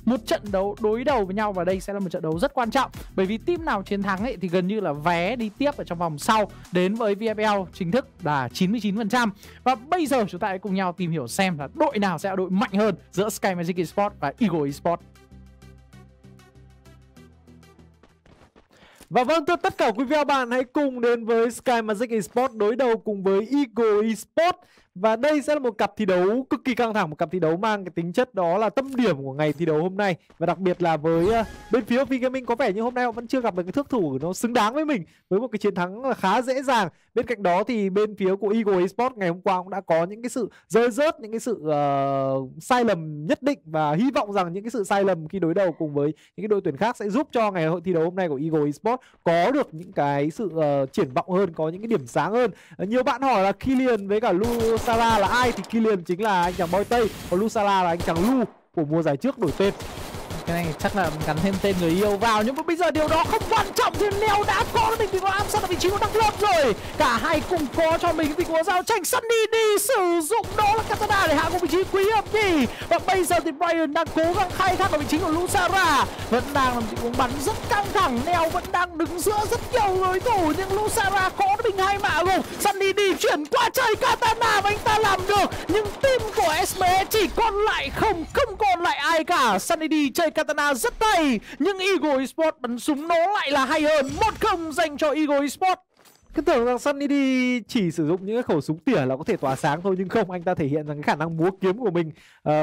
một trận đấu đối đầu với nhau, và đây sẽ là một trận đấu rất quan trọng, bởi vì team nào chiến thắng ấy thì gần như là vé đi tiếp ở trong vòng sau đến với VFL chính thức là 99%. Và bây giờ chúng ta hãy cùng nhau tìm hiểu xem là đội nào sẽ là đội mạnh hơn giữa Sky Magic Esports và Eagle Esports. Và vâng, thưa tất cả quý vị và bạn, hãy cùng đến với Sky Magic Esports đối đầu cùng với Eagle Esports. Và đây sẽ là một cặp thi đấu cực kỳ căng thẳng, một cặp thi đấu mang cái tính chất đó là tâm điểm của ngày thi đấu hôm nay. Và đặc biệt là với bên phía V Gaming có vẻ như hôm nay họ vẫn chưa gặp được cái thước thủ nó xứng đáng với mình, với một cái chiến thắng là khá dễ dàng. Bên cạnh đó thì bên phía của Eagle Esports ngày hôm qua cũng đã có những cái sự rơi rớt, những cái sự sai lầm nhất định, và hy vọng rằng những cái sự sai lầm khi đối đầu cùng với những cái đội tuyển khác sẽ giúp cho ngày hội thi đấu hôm nay của Eagle Esports có được những cái sự triển vọng hơn, có những cái điểm sáng hơn. Nhiều bạn hỏi là Killian với cả Lusara là ai, thì Killian chính là anh chàng boy Tây, còn Lusara là anh chàng Lu của mùa giải trước đổi tên. Cái này chắc là gắn thêm tên người yêu vào, nhưng mà bây giờ điều đó không quan trọng, thì Neo đã có mình tình huống ám sát ở vị trí của Đăng Lớp rồi. Cả hai cùng có cho mình tình huống giao tranh. Sunny đi sử dụng đó là Katana để hạ cùng vị trí Quý Hợp Nhi. Và bây giờ thì Brian đang cố gắng khai thác ở vị trí của Lusara, vẫn đang làm tình huống bắn rất căng thẳng. Neo vẫn đang đứng giữa rất nhiều đối thủ, nhưng Lusara có mình hai mạ gục. Sunny đi chuyển qua chơi Katana và anh ta làm được, nhưng team của SME chỉ còn lại không còn lại ai cả. Sunny đi chơi Katana rất hay, nhưng Eagle Esports bắn súng nó lại là hay hơn. 1-0 dành cho Eagle Esports. Cứ tưởng rằng Sunny đi chỉ sử dụng những cái khẩu súng tỉa là có thể tỏa sáng thôi, nhưng không, anh ta thể hiện rằng cái khả năng múa kiếm của mình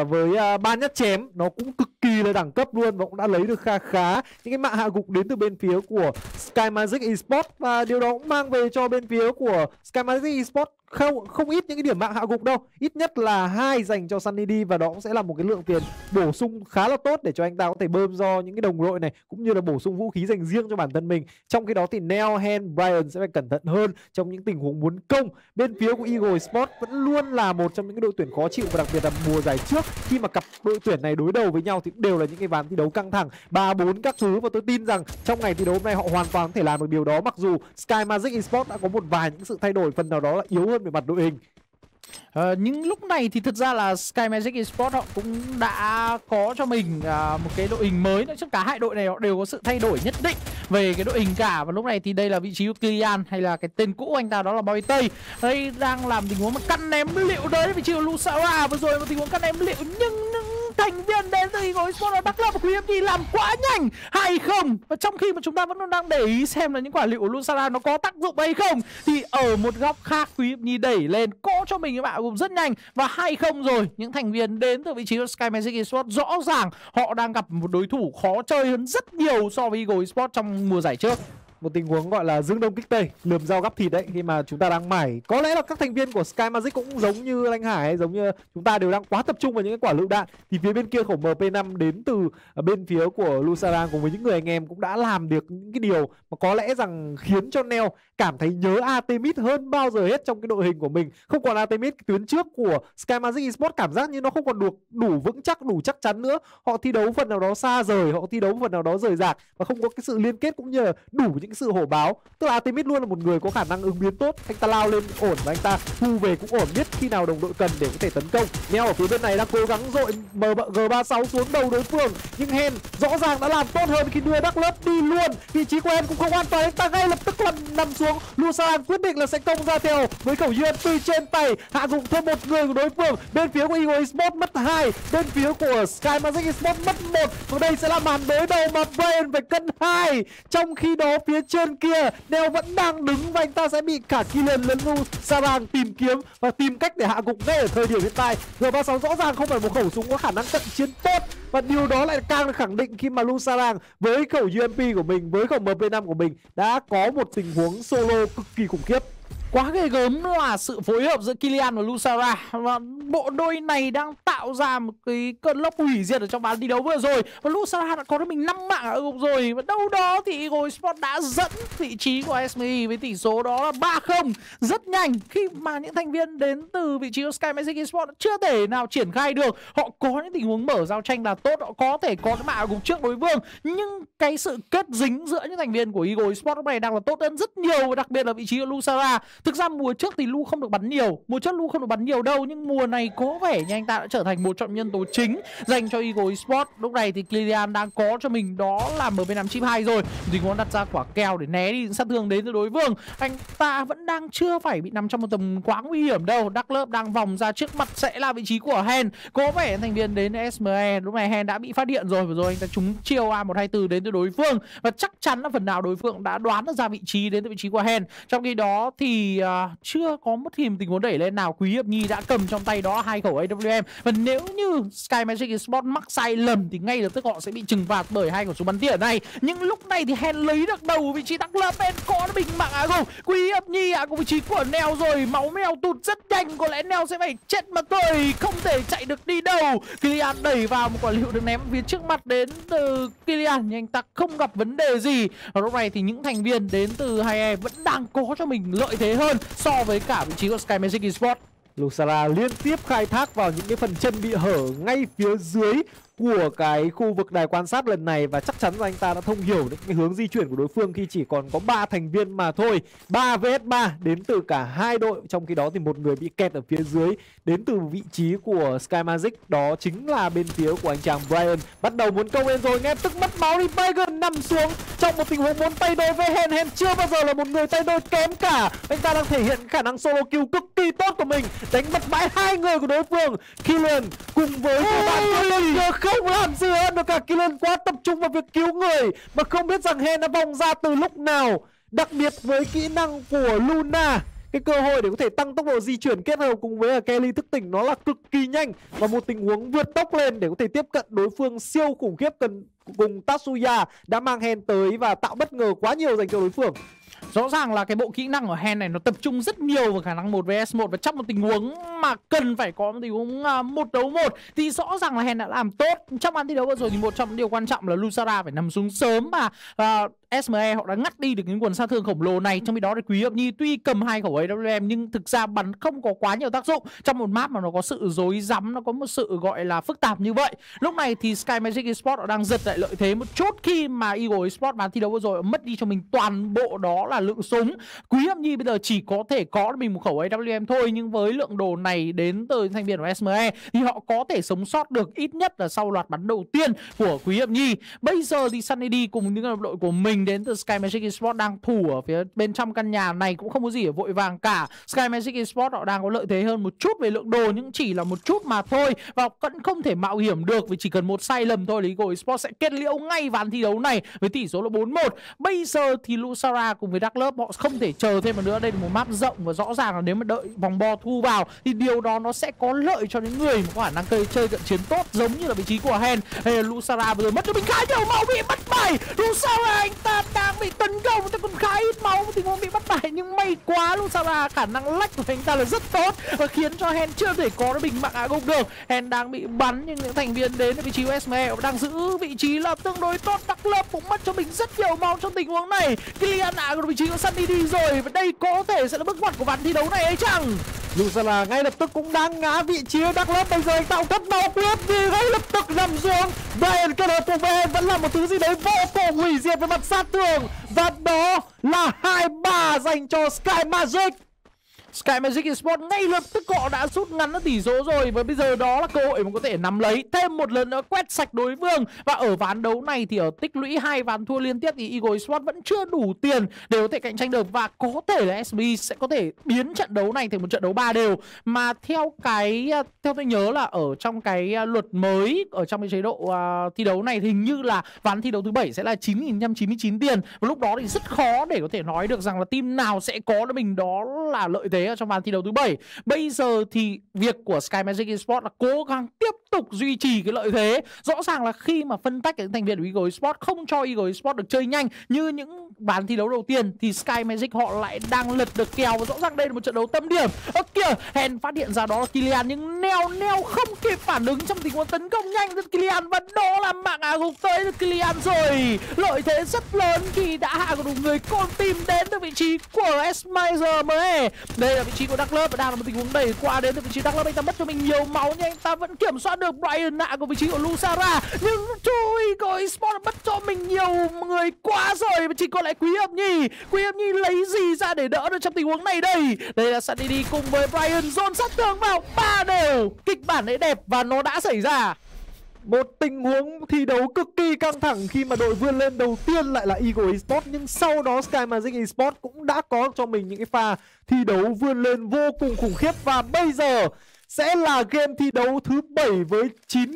với 3 nhát chém nó cũng cực kỳ là đẳng cấp luôn, và cũng đã lấy được khá những cái mạ hạ gục đến từ bên phía của Sky Magic Esports. Và điều đó cũng mang về cho bên phía của Sky Magic Esports không ít những cái điểm mạng hạ gục đâu, ít nhất là 2 dành cho Sunny D, và đó cũng sẽ là một cái lượng tiền bổ sung khá là tốt để cho anh ta có thể bơm do những cái đồng đội này, cũng như là bổ sung vũ khí dành riêng cho bản thân mình. Trong khi đó thì Neo, Hen, Brian sẽ phải cẩn thận hơn trong những tình huống muốn công. Bên phía của Eagle Esports vẫn luôn là một trong những cái đội tuyển khó chịu, và đặc biệt là mùa giải trước khi mà cặp đội tuyển này đối đầu với nhau thì đều là những cái ván thi đấu căng thẳng 3-4 các thứ, và tôi tin rằng trong ngày thi đấu hôm nay họ hoàn toàn có thể làm được điều đó, mặc dù Sky Magic Esports đã có một vài những sự thay đổi phần nào đó là yếu hơn về mặt đội hình. Nhưng lúc này thì thực ra là Sky Magic Esports họ cũng đã có cho mình một cái đội hình mới nữa, chứ cả hai đội này họ đều có sự thay đổi nhất định về cái đội hình cả. Và lúc này thì đây là vị trí của Killian, hay là cái tên cũ anh ta đó là Boy Tây. Đây đang làm tình huống mà cắt ném liệu đấy vị trí của Lusara, vừa rồi một tình huống cắt ném liệu, nhưng thành viên đến từ Eagle Esports là Đắc Lập và Quý Hợp Nhi làm quá nhanh 2-0. Và trong khi mà chúng ta vẫn đang để ý xem là những quả liệu của Lusara nó có tác dụng hay không, thì ở một góc khác Quý Hợp Nhi đẩy lên có cho mình các bạn gồm rất nhanh, và 2-0 rồi. Những thành viên đến từ vị trí của Sky Magic Esports rõ ràng họ đang gặp một đối thủ khó chơi hơn rất nhiều so với Eagle Esports trong mùa giải trước. Một tình huống gọi là dương đông kích tây, lườm dao gắp thịt đấy, khi mà chúng ta đang mải. Có lẽ là các thành viên của Sky Magic cũng giống như Anh Hải hay giống như chúng ta đều đang quá tập trung vào những cái quả lựu đạn, thì phía bên kia khẩu MP5 đến từ bên phía của Lusara cùng với những người anh em cũng đã làm được những cái điều mà có lẽ rằng khiến cho Neo cảm thấy nhớ Artemis hơn bao giờ hết trong cái đội hình của mình. Không còn Artemis, tuyến trước của Sky Magic Esports cảm giác như nó không còn được đủ vững chắc, đủ chắc chắn nữa. Họ thi đấu phần nào đó xa rời, họ thi đấu phần nào đó rời rạc, và không có cái sự liên kết cũng như là đủ những cái sự hổ báo. Tức là Artemis luôn là một người có khả năng ứng biến tốt, anh ta lao lên ổn và anh ta thu về cũng ổn, biết khi nào đồng đội cần để có thể tấn công. Neo ở phía bên này đang cố gắng dội MG36 xuống đầu đối phương, nhưng Hen rõ ràng đã làm tốt hơn khi đưa Đắc Lớp đi luôn. Vị trí của Hen cũng không an toàn, anh ta ngay lập tức nằm xuống. Lusaran quyết định là sẽ công ra theo với khẩu UMP trên tay, hạ gục thêm một người của đối phương. Bên phía của Eagle Esports mất 2, bên phía của Sky Magic Esports mất 1, và đây sẽ là màn đối đầu mà Brian phải cân 2. Trong khi đó phía trên kia Neo vẫn đang đứng, và anh ta sẽ bị cả Killian lẫn Lusara tìm kiếm và tìm cách để hạ gục ngay ở thời điểm hiện tại. G36 rõ ràng không phải một khẩu súng có khả năng cận chiến tốt, và điều đó lại càng được khẳng định khi mà Lusara với khẩu UMP của mình, với khẩu MP5 của mình đã có một tình huống solo cực kỳ khủng khiếp. Quá ghê gớm là sự phối hợp giữa Killian và Lusara, và bộ đôi này đang tạo ra một cái cơn lốc hủy diệt ở trong ván thi đấu vừa rồi. Và Lusara đã có được mình 5 mạng ở gục rồi, và đâu đó thì Eagle Esports đã dẫn vị trí của SME với tỷ số đó là 3-0 rất nhanh, khi mà những thành viên đến từ vị trí của Sky Magic Esports chưa thể nào triển khai được. Họ có những tình huống mở giao tranh là tốt, họ có thể có cái mạng ở gục trước đối phương, nhưng cái sự kết dính giữa những thành viên của Eagle Esports lúc này đang là tốt hơn rất nhiều, đặc biệt là vị trí của Lusara. Thực ra mùa trước thì Lu không được bắn nhiều, mùa trước Lu không được bắn nhiều đâu, nhưng mùa này có vẻ như anh ta đã trở thành một trong nhân tố chính dành cho Eagle Esports. Lúc này thì Kylian đang có cho mình đó là MP5 chip 2 rồi, thì muốn đặt ra quả kèo để né đi những sát thương đến từ đối phương. Anh ta vẫn đang chưa phải bị nằm trong một tầm quá nguy hiểm đâu. Đắc Lớp đang vòng ra trước mặt sẽ là vị trí của Hen. Có vẻ thành viên đến SME lúc này Hen đã bị phát điện rồi, vừa rồi anh ta trúng chiêu A124 đến từ đối phương, và chắc chắn là phần nào đối phương đã đoán được ra vị trí đến từ vị trí của Hen. Trong khi đó thì chưa có một tình huống đẩy lên nào. Quý Hiệp Nhi đã cầm trong tay đó 2 khẩu AWM, và nếu như Sky Magic Esports mắc sai lầm thì ngay lập tức họ sẽ bị trừng phạt bởi 2 khẩu súng bắn tỉa này. Nhưng lúc này thì Hen lấy được đầu vị trí Đắc Lớp, bên có bình mạng không. Quý Hiệp Nhi có vị trí của Neo rồi, máu Neo tụt rất nhanh, có lẽ Neo sẽ phải chết mà thôi, không thể chạy được đi đâu. Kylian đẩy vào một quả lựu được ném phía trước mặt đến từ Kylian, nhưng anh ta không gặp vấn đề gì. Và lúc này thì những thành viên đến từ 2E vẫn đang có cho mình lợi thế hơn so với cả vị trí của Sky Magic Esports. Luxara liên tiếp khai thác vào những cái phần chân bị hở ngay phía dưới của cái khu vực đài quan sát lần này, và chắc chắn là anh ta đã thông hiểu những cái hướng di chuyển của đối phương khi chỉ còn có 3 thành viên mà thôi. 3 vs 3 đến từ cả hai đội, trong khi đó thì một người bị kẹt ở phía dưới đến từ vị trí của Sky Magic, đó chính là bên phía của anh chàng Brian. Bắt đầu muốn câu lên rồi, nghe tức mất máu thì Pagan nằm xuống trong một tình huống muốn tay đôi với Hen. Hen chưa bao giờ là một người tay đôi kém cả, anh ta đang thể hiện khả năng solo kill cực kỳ tốt của mình, đánh mất bãi 2 người của đối phương. Kylian cùng với bạn không làm gì hơn được cả. Kylian quá tập trung vào việc cứu người mà không biết rằng Hen đã vòng ra từ lúc nào. Đặc biệt với kỹ năng của Luna, cái cơ hội để có thể tăng tốc độ di chuyển kết hợp cùng với Kelly thức tỉnh nó là cực kỳ nhanh, và một tình huống vượt tốc lên để có thể tiếp cận đối phương siêu khủng khiếp cùng Tatsuya đã mang Hen tới và tạo bất ngờ quá nhiều dành cho đối phương. Rõ ràng là cái bộ kỹ năng của Hen này nó tập trung rất nhiều vào khả năng 1 vs 1, và trong một tình huống mà cần phải có một tình huống 1 đấu 1 thì rõ ràng là Hen đã làm tốt. Trong màn thi đấu vừa rồi thì một trong những điều quan trọng là Luxara phải nằm xuống sớm, và SME họ đã ngắt đi được những nguồn sát thương khổng lồ này. Trong khi đó thì Quý Hiệp Nhi tuy cầm 2 khẩu AWM nhưng thực ra bắn không có quá nhiều tác dụng trong một map mà nó có sự rối rắm, nó có một sự gọi là phức tạp như vậy. Lúc này thì Sky Magic Esports họ đang giật lại lợi thế một chút khi mà Eagle Esports màn thi đấu vừa rồi mất đi cho mình toàn bộ đó là lượng súng. Quý Hiệp Nhi bây giờ chỉ có thể có mình một khẩu AWM thôi, nhưng với lượng đồ này đến từ thành viên của SME thì họ có thể sống sót được, ít nhất là sau loạt bắn đầu tiên của Quý Hiệp Nhi. Bây giờ thì Sunny D cùng những đồng đội của mình đến từ Sky Magic Esports đang thủ ở phía bên trong căn nhà này, cũng không có gì để vội vàng cả. Sky Magic Esports họ đang có lợi thế hơn một chút về lượng đồ, nhưng chỉ là một chút mà thôi, và vẫn không thể mạo hiểm được, vì chỉ cần một sai lầm thôi là Eagle Esports sẽ kết liễu ngay ván thi đấu này với tỷ số là 4-1. Bây giờ thì Luxara cùng với Đắc Lớp họ không thể chờ thêm một nữa. Đây là một map rộng và rõ ràng là nếu mà đợi vòng bo thu vào thì điều đó nó sẽ có lợi cho những người mà có khả năng chơi cận chiến tốt, giống như là vị trí của Hen hay là Luxara. Vừa rồi mất cho mình khá nhiều máu, bị bắt bài. Luxara anh ta đang bị tấn công, ta còn khá ít máu, tình huống bị bắt bài, nhưng may quá Luxara khả năng lách của anh ta là rất tốt và khiến cho Hen chưa thể có được bình mạng hạ gục được. Hen đang bị bắn, nhưng những thành viên đến vị trí của SME đang giữ vị trí là tương đối tốt. Đắc Lớp cũng mất cho mình rất nhiều máu trong tình huống này. Kylian hạ được vị trí của Sunny đi rồi, và đây có thể sẽ là bước ngoặt của ván thi đấu này ấy chăng? Luxara ngay lập tức cũng đang ngã vị trí Đắc Lớp. Bây giờ anh tạo thất máu quyết vì ngay lập tức nằm xuống. Brian kết hợp cùng với Hen vẫn là một thứ gì đấy vô cùng hủy diệt về mặt sát thương, và đó là 2-3 dành cho Sky Magic. Sky Magic Esports ngay lập tức họ đã rút ngắn được tỷ số rồi, và bây giờ đó là cơ hội mà có thể nắm lấy thêm một lần nữa, quét sạch đối phương. Và ở ván đấu này thì ở tích lũy 2 ván thua liên tiếp thì Eagle Esports vẫn chưa đủ tiền để có thể cạnh tranh được, và có thể là SB sẽ có thể biến trận đấu này thành một trận đấu 3 đều. Mà theo tôi nhớ là ở trong cái luật mới ở trong cái chế độ thi đấu này thì hình như là ván thi đấu thứ 7 sẽ là 9.199 tiền, và lúc đó thì rất khó để có thể nói được rằng là team nào sẽ có được mình đó là lợi thế ở trong ván thi đấu thứ 7. Bây giờ thì việc của Sky Magic Esports là cố gắng tiếp tục duy trì cái lợi thế. Rõ ràng là khi mà phân tách những thành viên của Eagle Esports không cho Eagle Esports được chơi nhanh như những ván thi đấu đầu tiên, thì Sky Magic họ lại đang lật được kèo, và rõ ràng đây là một trận đấu tâm điểm. Ơ kìa, Hen phát hiện ra đó là Kylian, nhưng Neo không kịp phản ứng trong tình huống tấn công nhanh từ Kylian, và đó là mạng hạ gục tới được Kylian rồi. Lợi thế rất lớn khi đã hạ gục người con tim đến từ vị trí của SME. Đây là vị trí của Đắc Lớp, và đang là một tình huống đẩy qua đến từ vị trí Đắc Lớp. Anh ta mất cho mình nhiều máu nhưng anh ta vẫn kiểm soát được Brian nạ của vị trí của Lusara. Nhưng trời ơi, Sport mất cho mình nhiều người quá rồi. Và chỉ còn lại Quý Hiệp Nhi. Quý Hiệp Nhi lấy gì ra để đỡ được trong tình huống này đây? Đây là Sunny đi cùng với Brian dồn sát thương vào 3 đều. Kịch bản ấy đẹp và nó đã xảy ra. Một tình huống thi đấu cực kỳ căng thẳng khi mà đội vươn lên đầu tiên lại là Eagle Esports. Nhưng sau đó Sky Magic Esports cũng đã có cho mình những cái pha thi đấu vươn lên vô cùng khủng khiếp. Và bây giờ sẽ là game thi đấu thứ 7 với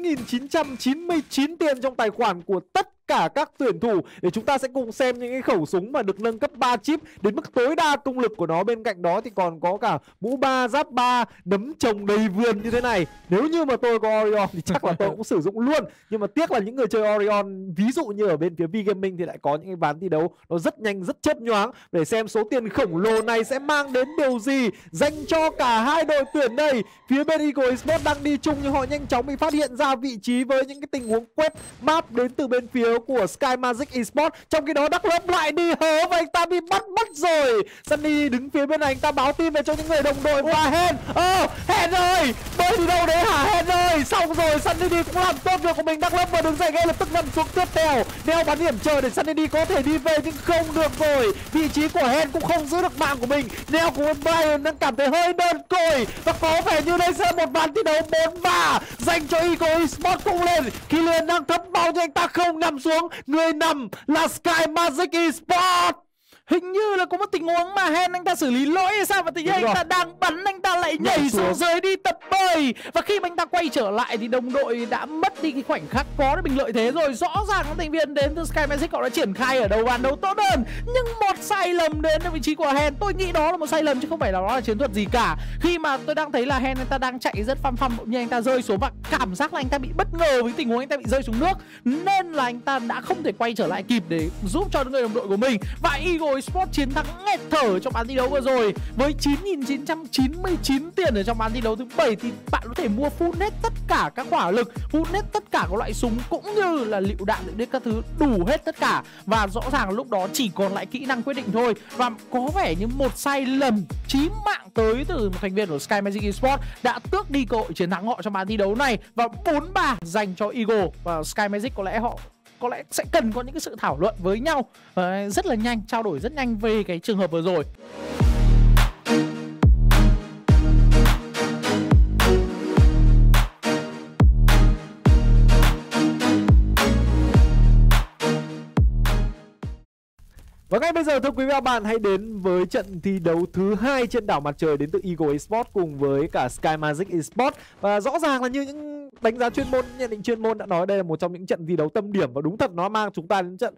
9.999 tiền trong tài khoản của tất cả các tuyển thủ, để chúng ta sẽ cùng xem những cái khẩu súng mà được nâng cấp 3 chip đến mức tối đa công lực của nó. Bên cạnh đó thì còn có cả mũ 3, giáp 3, nấm trồng đầy vườn như thế này. Nếu như mà tôi có Orion thì chắc là tôi cũng sử dụng luôn. Nhưng mà tiếc là những người chơi Orion, ví dụ như ở bên phía V-Gaming thì lại có những cái ván thi đấu nó rất nhanh, rất chớp nhoáng. Để xem số tiền khổng lồ này sẽ mang đến điều gì dành cho cả hai đội tuyển đây. Phía bên Eagle Esports đang đi chung nhưng họ nhanh chóng bị phát hiện ra vị trí với những cái tình huống quét map đến từ bên phía của Sky Magic Esports. Trong khi đó Đắc Lớp lại đi hớ và anh ta bị bắt mất rồi. Sunny đứng phía bên này, anh ta báo tin về cho những người đồng đội. Và Hen, Hen ơi, bơi đi đâu đấy hả Hen ơi? Xong rồi, Sunny đi cũng làm tốt việc của mình. Đắc Lớp vừa đứng dậy ngay lập tức nằm xuống tiếp theo. Neo bắn điểm chờ để Sunny đi có thể đi về nhưng không được rồi. Vị trí của Hen cũng không giữ được mạng của mình. Neo của Brian đang cảm thấy hơi đơn côi và có vẻ như đây sẽ là một ván thi đấu 4-3 dành cho Eagle Esports cũng lên. Killian đang thấm máu nhưng anh ta không nằm xuống. Người nằm là Sky Magic Esports. Hình như là có một tình huống mà Hen anh ta xử lý lỗi hay sao, và tự nhiên anh ta đang bắn, anh ta lại nhảy xuống dưới đi tập bơi. Và khi mà anh ta quay trở lại thì đồng đội đã mất đi cái khoảnh khắc có được mình lợi thế rồi. Rõ ràng các thành viên đến từ Sky Magic họ đã triển khai ở đầu ván đấu tốt hơn, nhưng một sai lầm đến ở vị trí của Hen. Tôi nghĩ đó là một sai lầm chứ không phải là nó là chiến thuật gì cả. Khi mà tôi đang thấy là Hen anh ta đang chạy rất phăm phăm, nhưng anh ta rơi xuống và cảm giác là anh ta bị bất ngờ với tình huống anh ta bị rơi xuống nước, nên là anh ta đã không thể quay trở lại kịp để giúp cho những người đồng đội của mình. Và Eagle Esports chiến thắng nghẹt thở trong ván thi đấu vừa rồi với 9.999 tiền ở trong ván thi đấu thứ 7 thì bạn có thể mua full hết tất cả các hỏa lực, full hết tất cả các loại súng cũng như là lựu đạn để các thứ, đủ hết tất cả. Và rõ ràng lúc đó chỉ còn lại kỹ năng quyết định thôi. Và có vẻ như một sai lầm chí mạng tới từ một thành viên của Sky Magic Esports đã tước đi cơ hội chiến thắng họ trong ván thi đấu này. Và 4-3 dành cho Eagle. Và Sky Magic có lẽ sẽ cần có những cái sự thảo luận với nhau rất là nhanh, trao đổi rất nhanh về cái trường hợp vừa rồi. Và ngay bây giờ thưa quý vị và các bạn, hãy đến với trận thi đấu thứ 2 trên đảo mặt trời đến từ Eagle Esports cùng với cả Sky Magic Esports. Và rõ ràng là như những đánh giá chuyên môn, nhận định chuyên môn đã nói, đây là một trong những trận thi đấu tâm điểm và đúng thật nó mang chúng ta đến trận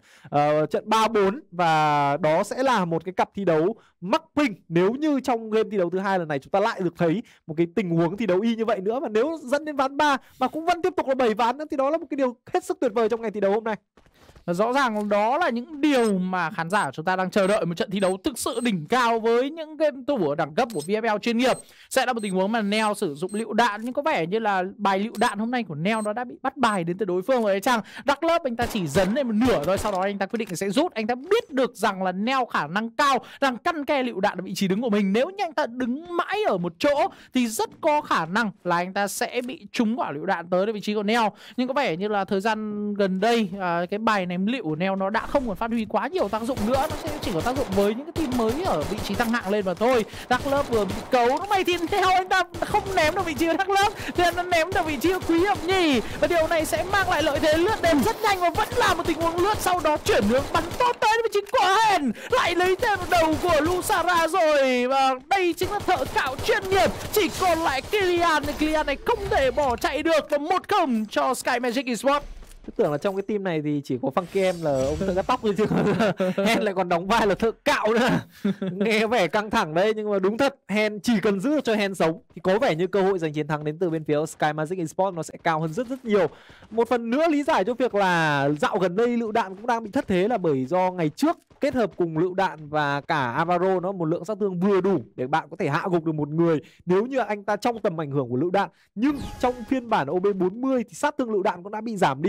3-4 và đó sẽ là một cái cặp thi đấu mắc pinh nếu như trong game thi đấu thứ 2 lần này chúng ta lại được thấy một cái tình huống thi đấu y như vậy nữa. Và nếu dẫn đến ván 3 mà cũng vẫn tiếp tục là 7 ván nữa thì đó là một cái điều hết sức tuyệt vời trong ngày thi đấu hôm nay. Rõ ràng đó là những điều mà khán giả chúng ta đang chờ đợi, một trận thi đấu thực sự đỉnh cao với những game thủ ở đẳng cấp của VFL chuyên nghiệp. Sẽ là một tình huống mà Neo sử dụng lựu đạn, nhưng có vẻ như là bài lựu đạn hôm nay của Neo nó đã bị bắt bài đến từ đối phương rồi chăng. Đắc Lớp anh ta chỉ dấn lên một nửa rồi, sau đó anh ta quyết định sẽ rút. Anh ta biết được rằng là Neo khả năng cao đang căn ke lựu đạn ở vị trí đứng của mình. Nếu như anh ta đứng mãi ở một chỗ thì rất có khả năng là anh ta sẽ bị trúng quả lựu đạn tới vị trí của Neo. Nhưng có vẻ như là thời gian gần đây cái bài ném lựu của Neo nó đã không còn phát huy quá nhiều tác dụng nữa. Nó sẽ chỉ có tác dụng với những cái team mới ở vị trí tăng hạng lên mà thôi. Đắc Lớp vừa bị cấu nó mày thì Neo anh ta không ném được vị trí của Đắc Lớp, nên nó ném được vị trí của Quý Hiệp Nhi, và điều này sẽ mang lại lợi thế lướt đến rất nhanh và vẫn là một tình huống lướt sau đó chuyển hướng bắn tốt tới vị trí của Hen, lại lấy thêm một đầu của Lusara rồi. Và đây chính là thợ cạo chuyên nghiệp, chỉ còn lại Killian này không thể bỏ chạy được, và 1-0 cho Sky Magic Esports. Tôi tưởng là trong cái team này thì chỉ có Funky em là ông thợ cắt tóc thôi chứ Hen lại còn đóng vai là thợ cạo nữa. Nghe vẻ căng thẳng đấy, nhưng mà đúng thật Hen chỉ cần giữ cho Hen sống thì có vẻ như cơ hội giành chiến thắng đến từ bên phía Sky Magic Esports nó sẽ cao hơn rất nhiều. Một phần nữa lý giải cho việc là dạo gần đây lựu đạn cũng đang bị thất thế là bởi do ngày trước kết hợp cùng lựu đạn và cả Avaro nó một lượng sát thương vừa đủ để bạn có thể hạ gục được một người nếu như anh ta trong tầm ảnh hưởng của lựu đạn. Nhưng trong phiên bản OB40 thì sát thương lựu đạn cũng đã bị giảm đi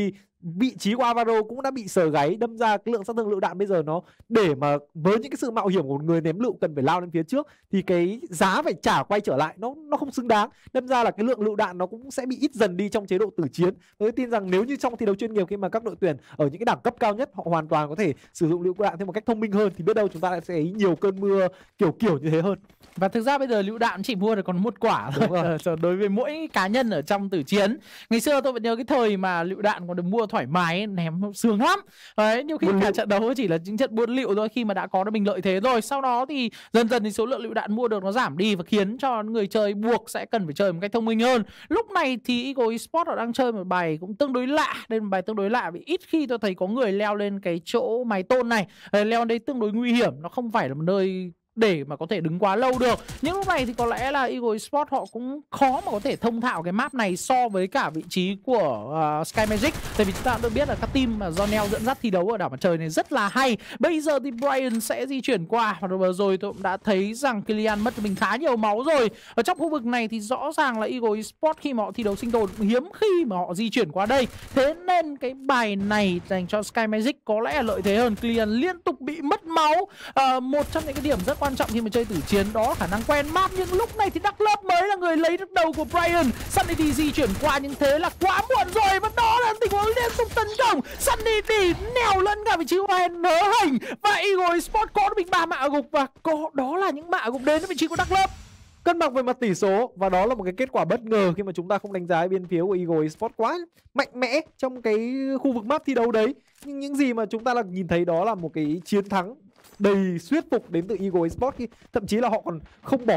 vị trí của Alvaro cũng đã bị sờ gáy, đâm ra cái lượng sát thương lựu đạn bây giờ nó để mà với những cái sự mạo hiểm của một người ném lựu cần phải lao lên phía trước thì cái giá phải trả quay trở lại nó không xứng đáng, đâm ra là cái lượng lựu đạn nó cũng sẽ bị ít dần đi trong chế độ tử chiến. Tôi tin rằng nếu như trong thi đấu chuyên nghiệp khi mà các đội tuyển ở những cái đẳng cấp cao nhất họ hoàn toàn có thể sử dụng lựu đạn theo một cách thông minh hơn thì biết đâu chúng ta lại sẽ thấy nhiều cơn mưa kiểu như thế hơn. Và thực ra bây giờ lựu đạn chỉ mua được còn một quả thôi đối với mỗi cá nhân ở trong tử chiến. Ngày xưa tôi vẫn nhớ cái thời mà lựu đạn còn được mua thoải mái ấy, ném sướng lắm. Đấy, nhiều khi cả trận đấu chỉ là những trận buôn lựu thôi, khi mà đã có được mình lợi thế rồi. Sau đó thì dần dần thì số lượng lựu đạn mua được nó giảm đi và khiến cho người chơi buộc sẽ cần phải chơi một cách thông minh hơn. Lúc này thì Eagle Esports họ đang chơi một bài cũng tương đối lạ. Đây là một bài tương đối lạ vì ít khi tôi thấy có người leo lên cái chỗ mái tôn này. Leo đây tương đối nguy hiểm, nó không phải là một nơi để mà có thể đứng quá lâu được. Nhưng lúc này thì có lẽ là Eagle Esports họ cũng khó mà có thể thông thạo cái map này so với cả vị trí của Sky Magic. Tại vì chúng ta đã biết là các team mà Jonel dẫn dắt thi đấu ở đảo mặt trời này rất là hay. Bây giờ thì Brian sẽ di chuyển qua. Và vừa rồi tôi cũng đã thấy rằng Killian mất cho mình khá nhiều máu rồi. Ở trong khu vực này thì rõ ràng là Eagle Esports khi mà họ thi đấu sinh tồn hiếm khi mà họ di chuyển qua đây. Thế nên cái bài này dành cho Sky Magic có lẽ là lợi thế hơn. Killian liên tục bị mất máu. Một trong những cái điểm rất quan trọng khi mà chơi tử chiến đó là khả năng quen map, nhưng lúc này thì Douglas mới là người lấy được đầu của Brian. Sunny D di chuyển qua nhưng thế là quá muộn rồi, và đó là tình huống liên tục tấn công. Sunny D nèo lên cả vị trí của Hen nớ hành và Eagle Esports có được mình 3 mạ gục và đó là những mạ gục đến với vị trí của Douglas. Cân bằng về mặt tỷ số và đó là một cái kết quả bất ngờ khi mà chúng ta không đánh giá bên phía của Eagle Esports quá mạnh mẽ trong cái khu vực map thi đấu đấy. Nhưng những gì mà chúng ta là nhìn thấy đó là một cái chiến thắng đầy thuyết phục đến từ Eagle Esports, thậm chí là họ còn không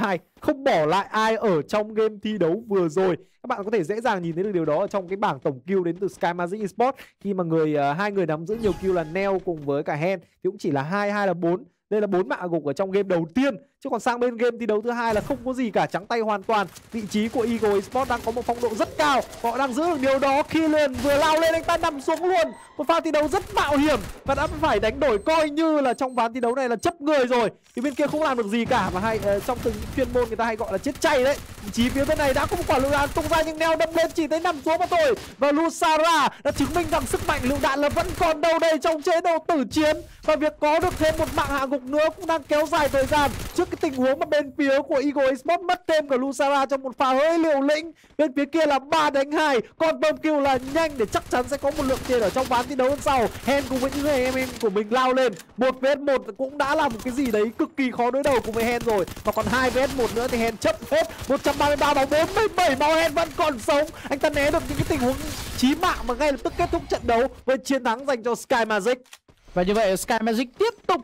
bỏ lại ai ở trong game thi đấu vừa rồi. Các bạn có thể dễ dàng nhìn thấy được điều đó ở trong cái bảng tổng kill đến từ Sky Magic Esports, khi mà hai người nắm giữ nhiều kill là Neo cùng với cả Hen thì cũng chỉ là 2 là 4. Đây là 4 mạ gục ở trong game đầu tiên, chứ còn sang bên game thi đấu thứ hai là không có gì cả, trắng tay hoàn toàn. Vị trí của Eagle Esports đang có một phong độ rất cao, họ đang giữ được điều đó. Killian vừa lao lên anh ta nằm xuống luôn. Một pha thi đấu rất mạo hiểm và đã phải đánh đổi, coi như là trong ván thi đấu này là chấp người rồi. Thì bên kia không làm được gì cả, và trong từng chuyên môn người ta hay gọi là chết chay đấy. Vị trí phía bên này đã có một quả lựu đạn tung ra nhưng Neo đâm lên chỉ thấy nằm xuống mà thôi. Và Lusara đã chứng minh rằng sức mạnh lựu đạn là vẫn còn đâu đây trong chế độ tử chiến, và việc có được thêm một mạng hạ gục nữa cũng đang kéo dài thời gian trước cái tình huống mà bên phía của Eagle Esports mất thêm cả Lusara trong một pha hơi liều lĩnh. Bên phía kia là 3 đánh 2, còn bơm kill là nhanh để chắc chắn sẽ có một lượng tiền ở trong ván thi đấu hôm sau. Hen cùng với những người em của mình lao lên 1 vs 1 cũng đã là một cái gì đấy cực kỳ khó đối đầu cùng với Hen rồi, và còn 2 vs 1 nữa thì Hen chấp hết. 133 máu, 47 máu, Hen vẫn còn sống. Anh ta né được những cái tình huống chí mạng mà ngay lập tức kết thúc trận đấu với chiến thắng dành cho Sky Magic. Và như vậy Sky Magic tiếp tục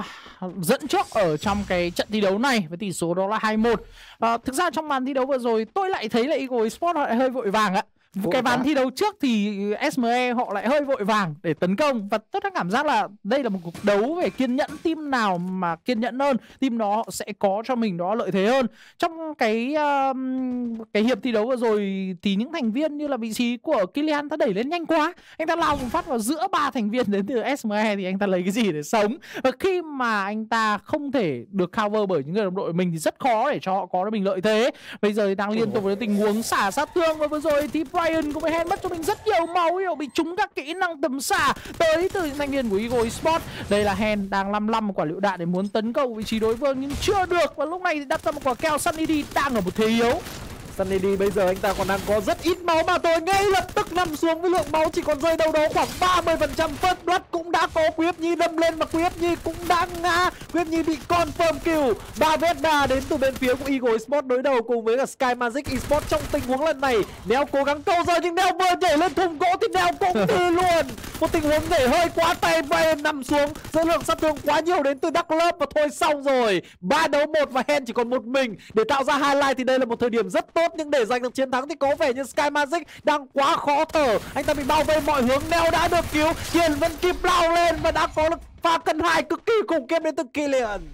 dẫn trước ở trong cái trận thi đấu này với tỷ số đó là 2-1. Thực ra trong màn thi đấu vừa rồi tôi lại thấy là Eagle Esports họ lại hơi vội vàng ạ. Cái ván thi đấu trước thì SME họ lại hơi vội vàng để tấn công, và tôi đã cảm giác là đây là một cuộc đấu về kiên nhẫn. Team nào mà kiên nhẫn hơn, team đó họ sẽ có cho mình đó lợi thế hơn. Trong cái hiệp thi đấu vừa rồi thì những thành viên như là vị trí của Killian ta đẩy lên nhanh quá, anh ta lao một phát vào giữa 3 thành viên đến từ SME thì anh ta lấy cái gì để sống. Và khi mà anh ta không thể được cover bởi những người đồng đội mình thì rất khó để cho họ có được mình lợi thế. Bây giờ thì đang liên tục với tình huống xả sát thương, và vừa rồi thì Brian cũng Hen mất cho mình rất nhiều máu, bị trúng các kỹ năng tầm xạ tới từ những thành viên của Eagle Esports. Đây là Hen đang lăm một quả lựu đạn để muốn tấn công vị trí đối phương nhưng chưa được, và lúc này thì đặt ra một quả keo. Sunny D đang ở một thế yếu. Sunny D bây giờ anh ta còn đang có rất ít máu mà tôi ngay lập tức nằm xuống với lượng máu chỉ còn rơi đâu đó khoảng 30%. First Blood cũng đã có, Quyết Nhi đâm lên mà Quyết Nhi cũng đã ngã. Quyết Nhi bị confirm kill. 3 vs 3 đến từ bên phía của Eagle Esports đối đầu cùng với cả Sky Magic Esports trong tình huống lần này. Neo cố gắng câu giờ nhưng Neo vừa nhảy lên thùng gỗ thì Neo cũng đi luôn. Một tình huống nhảy hơi quá tay, Brian nằm xuống. Số lượng sát thương quá nhiều đến từ Douglas và thôi xong rồi. 3 đấu 1 và Hen chỉ còn một mình để tạo ra highlight, thì đây là một thời điểm rất tốt. Nhưng để giành được chiến thắng thì có vẻ như Sky Magic đang quá khó thở. Anh ta bị bao vây mọi hướng. Neo đã được cứu, Kiền vẫn kịp lao lên và đã có được pha cân 2 cực kỳ khủng khiếp đến từ Killian.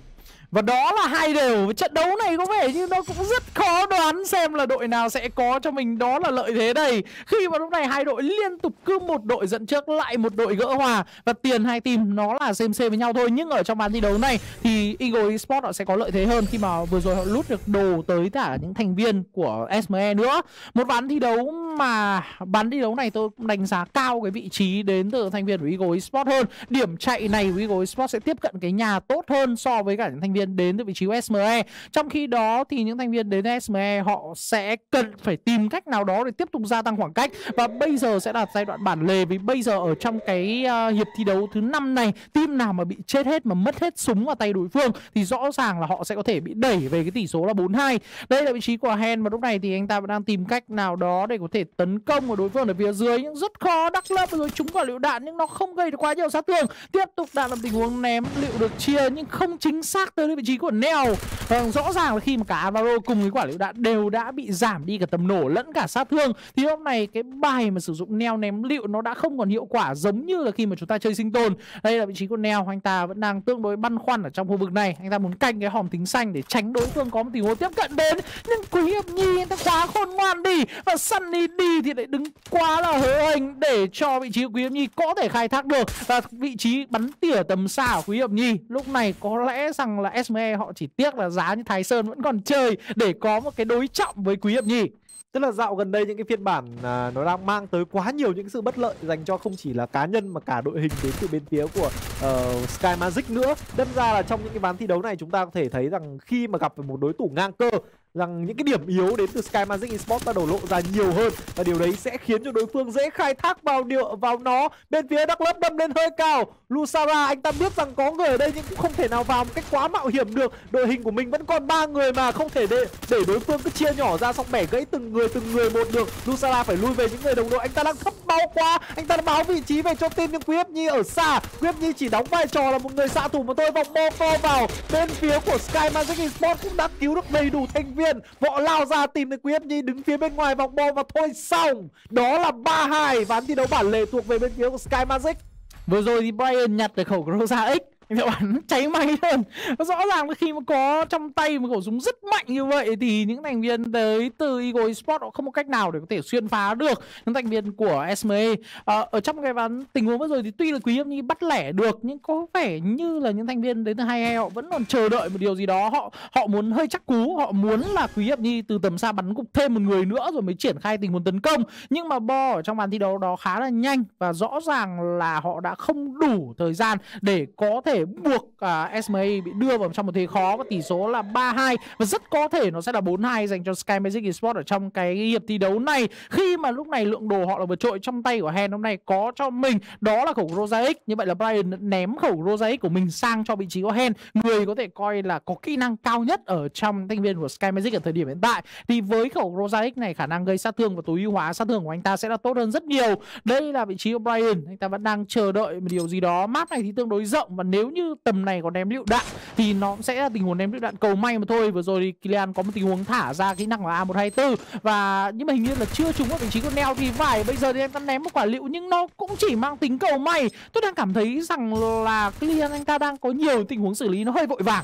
Và đó là 2-2. Trận đấu này có vẻ như nó cũng rất khó đoán xem là đội nào sẽ có cho mình đó là lợi thế đây. Khi mà lúc này hai đội liên tục cứ một đội dẫn trước lại một đội gỡ hòa, và tiền hai team nó là xem với nhau thôi. Nhưng ở trong ván thi đấu này thì Eagle Esports họ sẽ có lợi thế hơn khi mà vừa rồi họ lút được đồ tới cả những thành viên của SME nữa. Một ván thi đấu mà ván thi đấu này tôi cũng đánh giá cao cái vị trí đến từ thành viên của Eagle Esports hơn. Điểm chạy này của Eagle Esports sẽ tiếp cận cái nhà tốt hơn so với cả những thành viên đến từ vị trí của SME. Trong khi đó thì những thành viên đến từ SME họ sẽ cần phải tìm cách nào đó để tiếp tục gia tăng khoảng cách. Và bây giờ sẽ là giai đoạn bản lề, vì bây giờ ở trong cái hiệp thi đấu thứ 5 này, team nào mà bị chết hết mà mất hết súng vào tay đối phương thì rõ ràng là họ sẽ có thể bị đẩy về cái tỷ số là 4-2. Đây là vị trí của Hen, và lúc này thì anh ta vẫn đang tìm cách nào đó để có thể tấn công của đối phương ở phía dưới, nhưng rất khó. Đắc Lớp rồi trúng quả lựu đạn nhưng nó không gây được quá nhiều sát thương. Tiếp tục đang làm tình huống ném lựu được chia nhưng không chính xác tới vị trí của Neo. Rõ ràng là khi mà cả Alvaro cùng với quả lựu đạn đều đã bị giảm đi cả tầm nổ lẫn cả sát thương thì hôm nay cái bài mà sử dụng Neo ném lựu nó đã không còn hiệu quả giống như là khi mà chúng ta chơi sinh tồn. Đây là vị trí của Neo, anh ta vẫn đang tương đối băn khoăn ở trong khu vực này. Anh ta muốn canh cái hòm thính xanh để tránh đối phương có một tình huống tiếp cận đến, nhưng Quý Hiệp Nhi anh ta quá khôn ngoan đi, và Sunny đi thì lại đứng quá là hớ hênh để cho vị trí của Quý Hiệp Nhi có thể khai thác được. Và vị trí bắn tỉa tầm xa của Quý Hiệp Nhi lúc này có lẽ rằng là SME họ chỉ tiếc là giá như Thái Sơn vẫn còn chơi để có một cái đối trọng với Quý Hiệp Nhi. Tức là dạo gần đây những cái phiên bản nó đang mang tới quá nhiều những sự bất lợi dành cho không chỉ là cá nhân mà cả đội hình đến từ bên phía của Sky Magic nữa. Đâm ra là trong những cái ván thi đấu này chúng ta có thể thấy rằng khi mà gặp một đối thủ ngang cơ, rằng những cái điểm yếu đến từ Sky Magic Esports đã đổ lộ ra nhiều hơn, và điều đấy sẽ khiến cho đối phương dễ khai thác vào nó. Bên phía Đắc Lớp đâm lên hơi cao, Lusara anh ta biết rằng có người ở đây nhưng cũng không thể nào vào một cách quá mạo hiểm được. Đội hình của mình vẫn còn 3 người mà không thể để đối phương cứ chia nhỏ ra xong bẻ gãy từng người một được. Lusara phải lui về những người đồng đội, anh ta đang thấp bao qua, anh ta đã báo vị trí về cho team, nhưng Quý Hiệp Nhi ở xa. Quý Hiệp Nhi chỉ đóng vai trò là một người xạ thủ mà thôi. Vòng bo co vào bên phía của Sky Magic Esports cũng đã cứu được đầy đủ thành viên. Họ lao ra tìm thấy Quý Hiệp Nhi đứng phía bên ngoài vòng bo và thôi xong. Đó là 3-2, ván thi đấu bản lề thuộc về bên phía của Sky Magic. Vừa rồi thì Brian nhặt được khẩu Groza X, các bạn cháy máy hơn. Rõ ràng là khi mà có trong tay một khẩu súng rất mạnh như vậy thì những thành viên tới từ Eagle Esports họ không có cách nào để có thể xuyên phá được những thành viên của SME. Ở trong cái ván tình huống vừa rồi thì tuy là Quý Hiệp Nhi bắt lẻ được, nhưng có vẻ như là những thành viên đến từ 2-2 họ vẫn còn chờ đợi một điều gì đó. Họ muốn hơi chắc cú, họ muốn là Quý Hiệp Nhi từ tầm xa bắn gục thêm một người nữa rồi mới triển khai tình huống tấn công. Nhưng mà Bo ở trong ván thi đấu đó khá là nhanh, và rõ ràng là họ đã không đủ thời gian để có thể buộc SME bị đưa vào trong một thế khó, và tỷ số là 3-2, và rất có thể nó sẽ là 4-2 dành cho Sky Magic Esports ở trong cái hiệp thi đấu này. Khi mà lúc này lượng đồ họ là vượt trội, trong tay của Hen hôm nay có cho mình đó là khẩu Groza X. Như vậy là Brian ném khẩu Groza X của mình sang cho vị trí của Hen, người có thể coi là có kỹ năng cao nhất ở trong thành viên của Sky Magic ở thời điểm hiện tại. Thì với khẩu Groza X này, khả năng gây sát thương và tối ưu hóa sát thương của anh ta sẽ là tốt hơn rất nhiều. Đây là vị trí của Brian, anh ta vẫn đang chờ đợi một điều gì đó. Map này thì tương đối rộng, và nếu như tầm này có ném lựu đạn thì nó sẽ là tình huống ném lựu đạn cầu may mà thôi. Vừa rồi thì Kylian có một tình huống thả ra kỹ năng là A124, và nhưng mà hình như là chưa trúng ở vị trí của Neo thì phải. Bây giờ thì anh ta ném một quả lựu nhưng nó cũng chỉ mang tính cầu may. Tôi đang cảm thấy rằng là Kylian anh ta đang có nhiều tình huống xử lý nó hơi vội vàng.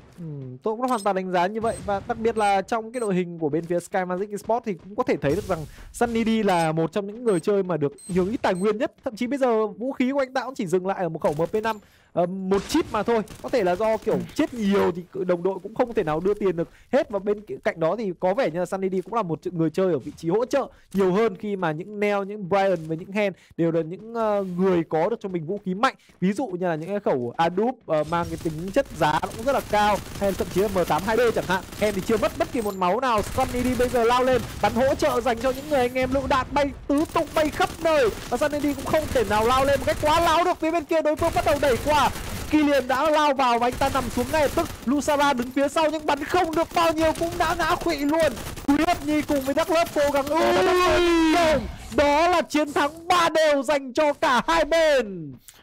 Tôi cũng hoàn toàn đánh giá như vậy, và đặc biệt là trong cái đội hình của bên phía Sky Magic Esports thì cũng có thể thấy được rằng Sunny D là một trong những người chơi mà được nhiều ít tài nguyên nhất. Thậm chí bây giờ vũ khí của anh ta cũng chỉ dừng lại ở một khẩu MP5 một chip mà thôi. Có thể là do kiểu chết nhiều thì đồng đội cũng không thể nào đưa tiền được hết, và bên cạnh đó thì có vẻ như là Sunny D cũng là một người chơi ở vị trí hỗ trợ nhiều hơn, khi mà những Neo, những Brian và những Hen đều là những người có được cho mình vũ khí mạnh. Ví dụ như là những cái khẩu Adup mang cái tính chất giá cũng rất là cao, hay thậm chí là M8-2D chẳng hạn. Hen thì chưa mất bất kỳ một máu nào. Sunny D bây giờ lao lên bắn hỗ trợ dành cho những người anh em. Lựu đạn bay tứ tung bay khắp nơi, và Sunny D cũng không thể nào lao lên một cách quá láo được. Phía bên kia đối phương bắt đầu đẩy qua, Kylian đã lao vào và anh ta nằm xuống ngay lập tức. Lusara đứng phía sau nhưng bắn không được bao nhiêu cũng đã ngã khuỵu luôn. Quý Hiệp Nhi cùng với Đắc Lớp cố gắng đó là chiến thắng 3-0 dành cho cả hai bên.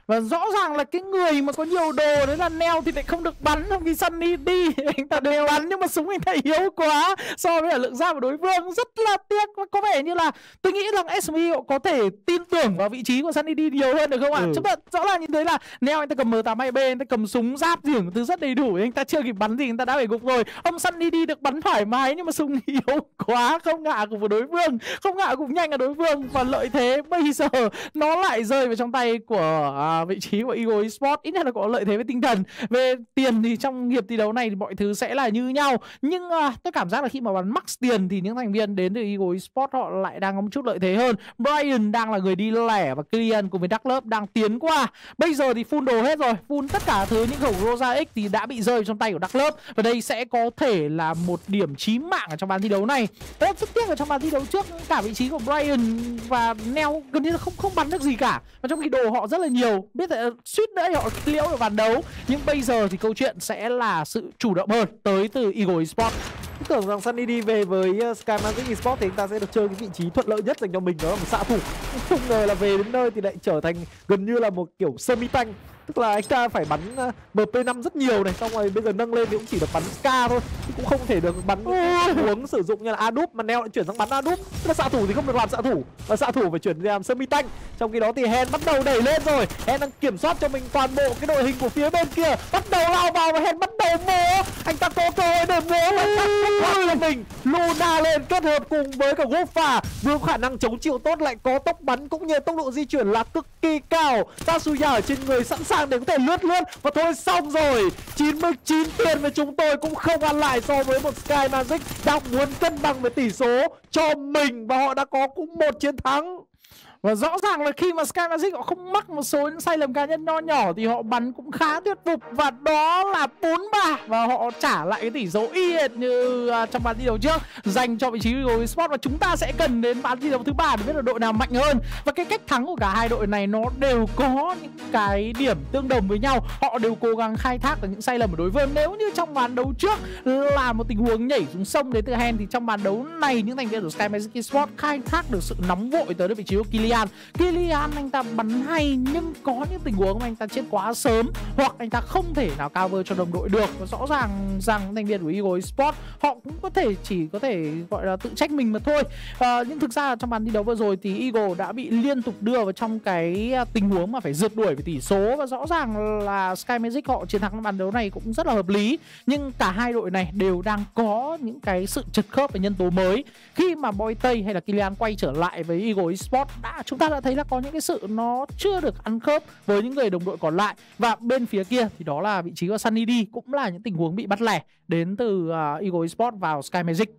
Và rõ ràng là cái người mà có nhiều đồ đấy là Neo thì lại không được bắn, trong khi Sunny đi anh ta đều bắn nhưng mà súng anh ta yếu quá so với lượng giáp của đối phương, rất là tiếc. Và có vẻ như là tôi nghĩ rằng SME họ có thể tin tưởng vào vị trí của Sunny đi nhiều hơn được không ạ? Chúng ta rõ ràng nhìn thấy là Neo anh ta cầm M82B, anh ta cầm súng giáp riêng thứ rất đầy đủ, anh ta chưa kịp bắn gì anh ta đã phải gục rồi. Ông Sunny đi được bắn thoải mái nhưng mà súng yếu quá, không ngạ gục của đối phương, không ngạ gục nhanh ở đối phương, và lợi thế bây giờ nó lại rơi vào trong tay của vị trí của Eagle Esports. Ít nhất là có lợi thế với tinh thần. Về tiền thì trong hiệp thi đấu này thì mọi thứ sẽ là như nhau, nhưng tôi cảm giác là khi mà bắn max tiền thì những thành viên đến từ Eagle Esports họ lại đang có một chút lợi thế hơn. Brian đang là người đi lẻ và Kylian cùng với Ducklove đang tiến qua. Bây giờ thì full đồ hết rồi, full tất cả thứ, những khẩu Rosa X thì đã bị rơi trong tay của Ducklove, và đây sẽ có thể là một điểm chí mạng ở trong ván thi đấu này. Rất tiếc là trong ván thi đấu trước cả vị trí của Brian và Neo gần như là không bắn được gì cả, và trong khi đồ họ rất là nhiều, biết là suýt nữa họ liễu ở ván đấu. Nhưng bây giờ thì câu chuyện sẽ là sự chủ động hơn tới từ Eagle Esports. Tôi tưởng rằng Sunny đi về với Sky Magic Esports thì anh ta sẽ được chơi cái vị trí thuận lợi nhất dành cho mình, đó là một xạ thủ. Không ngờ là về đến nơi thì lại trở thành gần như là một kiểu semi tank, tức là anh ta phải bắn MP5 rất nhiều này, xong rồi bây giờ nâng lên thì cũng chỉ được bắn Ska thôi, chứ cũng không thể được bắn uống sử dụng như là Adup, mà Neo lại chuyển sang bắn Adup. Tức là xạ thủ thì không được làm xạ thủ, và xạ thủ phải chuyển làm semi tank. Trong khi đó thì Hen bắt đầu đẩy lên rồi, Hen đang kiểm soát cho mình toàn bộ cái đội hình của phía bên kia, bắt đầu lao vào và Hen bắt đầu múa. Anh ta có cơ hội để múa và cho mình Luna lên kết hợp cùng với cả Wolfa, vừa có khả năng chống chịu tốt, lại có tốc bắn cũng như tốc độ di chuyển là cực kỳ cao. Tatsuya ở trên người sẵn sàng để có thể lướt luôn, và thôi xong rồi. 99 tiền với chúng tôi cũng không ăn lại so với một Sky Magic đang muốn cân bằng về tỷ số cho mình, và họ đã có cũng một chiến thắng. Và rõ ràng là khi mà Sky Magic họ không mắc một số những sai lầm cá nhân nho nhỏ thì họ bắn cũng khá thuyết phục, và đó là 4-3, và họ trả lại cái tỷ số y hệt như trong ván thi đấu trước dành cho vị trí Eagle Esports. Và chúng ta sẽ cần đến ván thi đấu thứ 3 để biết là đội nào mạnh hơn. Và cái cách thắng của cả hai đội này nó đều có những cái điểm tương đồng với nhau, họ đều cố gắng khai thác được những sai lầm của đối phương. Nếu như trong ván đấu trước là một tình huống nhảy xuống sông đến từ Hen, thì trong ván đấu này những thành viên của Sky Magic Esports khai thác được sự nóng vội tới vị trí của Kylian anh ta bắn hay, nhưng có những tình huống mà anh ta chết quá sớm, hoặc anh ta không thể nào cover cho đồng đội được. Và rõ ràng rằng thành viên của Eagle Esports họ cũng chỉ có thể gọi là tự trách mình mà thôi. Nhưng thực ra là trong ván thi đấu vừa rồi thì Eagle đã bị liên tục đưa vào trong cái tình huống mà phải rượt đuổi về tỷ số, và rõ ràng là Sky Magic họ chiến thắng ván đấu này cũng rất là hợp lý. Nhưng cả hai đội này đều đang có những cái sự trật khớp về nhân tố mới. Khi mà Boy Tây hay là Kylian quay trở lại với Eagle Esports, chúng ta đã thấy là có những cái sự nó chưa được ăn khớp với những người đồng đội còn lại. Và bên phía kia thì đó là vị trí của Sunny D, cũng là những tình huống bị bắt lẻ đến từ Eagle Esports vào Sky Magic.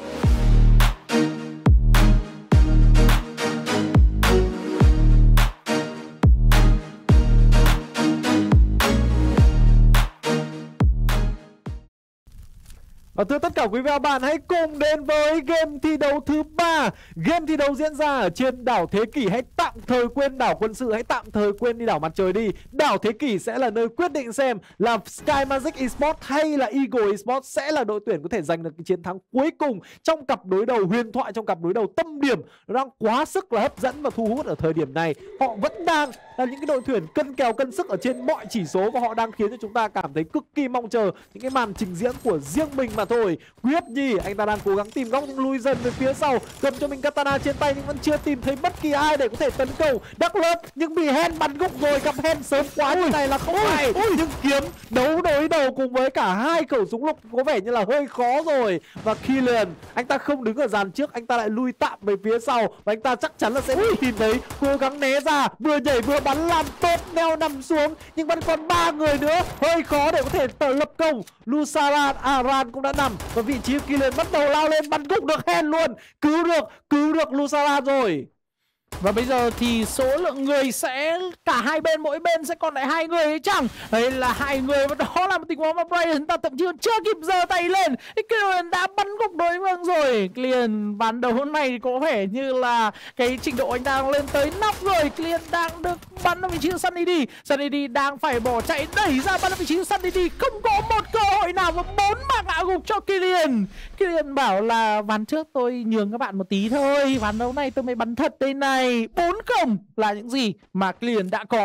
Và thưa tất cả quý vị và bạn, hãy cùng đến với game thi đấu thứ 3. Game thi đấu diễn ra ở trên đảo Thế Kỷ. Hãy tạm thời quên đảo quân sự, hãy tạm thời quên đi đảo mặt trời đi. Đảo Thế Kỷ sẽ là nơi quyết định xem là Sky Magic Esports hay là Eagle Esports sẽ là đội tuyển có thể giành được cái chiến thắng cuối cùng trong cặp đối đầu huyền thoại, trong cặp đối đầu tâm điểm. Nó đang quá sức là hấp dẫn và thu hút ở thời điểm này. Họ vẫn đang là những cái đội tuyển cân kèo cân sức ở trên mọi chỉ số, và họ đang khiến cho chúng ta cảm thấy cực kỳ mong chờ những cái màn trình diễn của riêng mình mà thôi. Quyết Nhi anh ta đang cố gắng tìm góc nhưng lui dần về phía sau, cầm cho mình katana trên tay nhưng vẫn chưa tìm thấy bất kỳ ai để có thể tấn công Ducklove, nhưng bị Hen bắn gục rồi. Gặp Hen sớm quá như này là không hay, nhưng kiếm đấu đối đầu cùng với cả hai khẩu súng lục có vẻ như là hơi khó rồi. Và Kylian anh ta không đứng ở dàn trước, anh ta lại lui tạm về phía sau, và anh ta chắc chắn là sẽ bị tìm thấy, cố gắng né ra, vừa nhảy vừa bắn làm tốt. Neo nằm xuống nhưng vẫn còn 3 người nữa, hơi khó để có thể lập công. Lusaran Aran cũng đã nằm, và vị trí Kylian bắt đầu lao lên bắn gục được Hen luôn, cứu được Lusaran rồi. Và bây giờ thì số lượng người sẽ cả hai bên, mỗi bên sẽ còn lại 2 người hay chẳng? Đây là 2 người, và đó là một tình huống mà Brian ta thậm chí còn chưa kịp giơ tay lên, Kylian đã bắn gục đối phương rồi. Kylian ván đấu này thì có vẻ như là cái trình độ anh ta đang lên tới nóc rồi. Kylian đang được bắn ở vị trí của Sunny D. Sunny D đang phải bỏ chạy, đẩy ra bắn ở vị trí của Sunny D, không có một cơ hội nào, và 4 mạng hạ gục cho Kylian. Kylian bảo là ván trước tôi nhường các bạn một tí thôi, ván đấu này tôi mới bắn thật đây này. 4-0 là những gì mà Kylian đã có.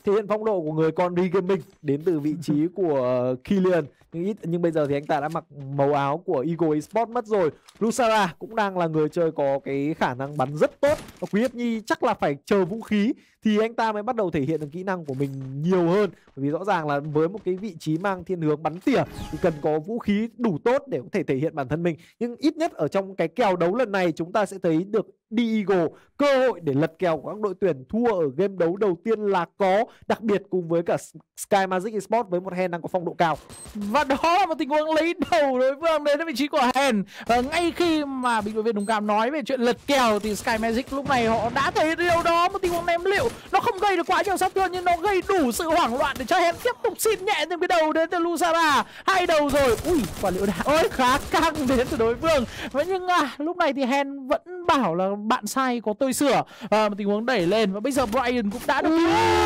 thể hiện phong độ của người con đi gaming đến từ vị trí của Killian. Nhưng bây giờ thì anh ta đã mặc màu áo của Eagle Esports mất rồi. Lusara cũng đang là người chơi có cái khả năng bắn rất tốt, và Quý Hiệp Nhi chắc là phải chờ vũ khí thì anh ta mới bắt đầu thể hiện được kỹ năng của mình nhiều hơn. Bởi vì rõ ràng là với một cái vị trí mang thiên hướng bắn tỉa thì cần có vũ khí đủ tốt để có thể thể hiện bản thân mình. Nhưng ít nhất ở trong cái kèo đấu lần này chúng ta sẽ thấy được đi Eagle cơ hội để lật kèo của các đội tuyển thua ở game đấu đầu tiên là có, đặc biệt cùng với cả Sky Magic Esports với một Hen đang có phong độ cao. Và đó là một tình huống lấy đầu đối phương đến vị trí của Hen. Ngay khi mà bình luận viên Đồng Cam nói về chuyện lật kèo thì Sky Magic lúc này họ đã thấy điều đó. Một tình huống ném liệu nó không gây được quá nhiều sát thương nhưng nó gây đủ sự hoảng loạn để cho Hen tiếp tục xin nhẹ thêm cái đầu đến từ Lusara. 2 đầu rồi. Ui, quả liệu đạn ơi khá căng đến từ đối phương. Vậy nhưng lúc này thì Hen vẫn bảo là bạn sai có tôi sửa. Một tình huống đẩy lên và bây giờ Brian cũng đã được.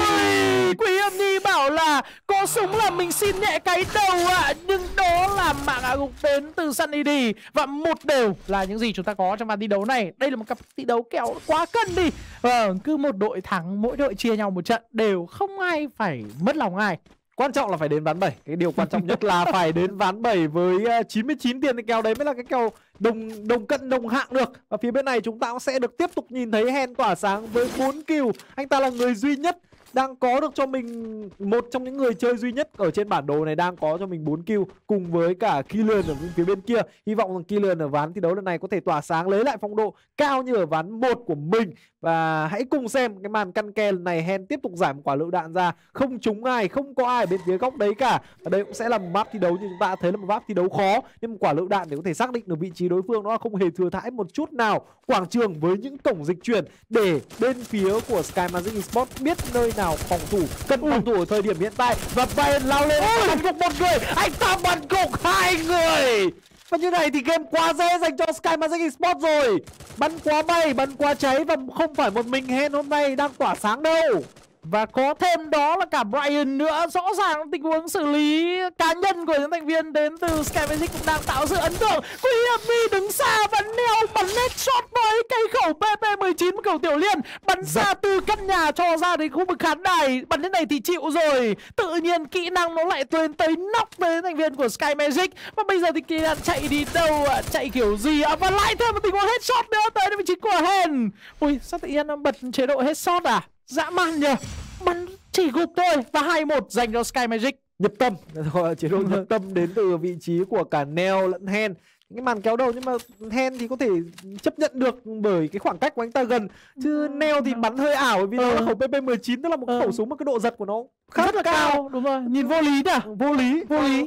Quý Hiệp Nhi bảo là có súng là mình xin nhẹ cái đầu ạ. Nhưng đó là mạng hạ gục đến từ Sunny D. Và một đều là những gì chúng ta có trong ván thi đấu này. Đây là một cặp thi đấu kèo quá cân đi. Cứ một đội thắng, mỗi đội chia nhau một trận, đều không ai phải mất lòng ai. Quan trọng là phải đến ván 7. Cái điều quan trọng nhất là phải đến ván 7 với 99 tiền. Thì kèo đấy mới là cái kèo đồng cân đồng hạng được. Và phía bên này chúng ta cũng sẽ được tiếp tục nhìn thấy Hen tỏa sáng với 4 kill. Anh ta là người duy nhất đang có được cho mình, một trong những người chơi duy nhất ở trên bản đồ này đang có cho mình 4 kill cùng với cả Killian ở phía bên kia. Hy vọng rằng Killian ở ván thi đấu lần này có thể tỏa sáng, lấy lại phong độ cao như ở ván 1 của mình. Và hãy cùng xem cái màn căn ke lần này. Hen tiếp tục giải một quả lựu đạn ra, không trúng ai, không có ai bên phía góc đấy cả. Và đây cũng sẽ là một map thi đấu như chúng ta thấy là một map thi đấu khó, nhưng một quả lựu đạn để có thể xác định được vị trí đối phương nó không hề thừa thãi một chút nào. Quảng trường với những cổng dịch chuyển để bên phía của Sky Magic Esports biết nơi nào phòng thủ, cần phòng thủ ở thời điểm hiện tại. Và Brian lao lên bắn gục một người, anh ta bắn gục 2 người. Và như này thì game quá dễ dành cho Sky Magic Esports rồi. Bắn quá bay, bắn quá cháy, và không phải một mình Hen hôm nay đang tỏa sáng đâu. Và có thêm đó là cả Brian nữa. Rõ ràng tình huống xử lý cá nhân của những thành viên đến từ Sky Magic cũng đang tạo sự ấn tượng. Quý Hiệp Nhi đứng xa và neo bắn headshot với cây khẩu PP19 của cầu Tiểu Liên. Bắn xa từ căn nhà cho ra đến khu vực khán đài. Bắn thế này thì chịu rồi. Tự nhiên kỹ năng nó lại lên tới nóc đến thành viên của Sky Magic. Và bây giờ thì Kian chạy đi đâu ạ? Chạy kiểu gì ạ? Và lại thêm một tình huống headshot nữa tới đến vị trí của Hen. Ui, sao tự nhiên nó bật chế độ headshot à? Dã man nhờ. Bắn chỉ gục thôi. Và 2-1 dành cho Sky Magic. Nhập tâm, chế độ nhập tâm đến từ vị trí của cả Neo lẫn Hen. Cái màn kéo đầu nhưng mà Hen thì có thể chấp nhận được bởi cái khoảng cách của anh ta gần. Chứ Neo thì bắn hơi ảo, bởi vì nó là khẩu PP19, tức là một khẩu súng mà cái độ giật của nó khá là cao. Đúng rồi, nhìn vô lý nhỉ? Vô lý.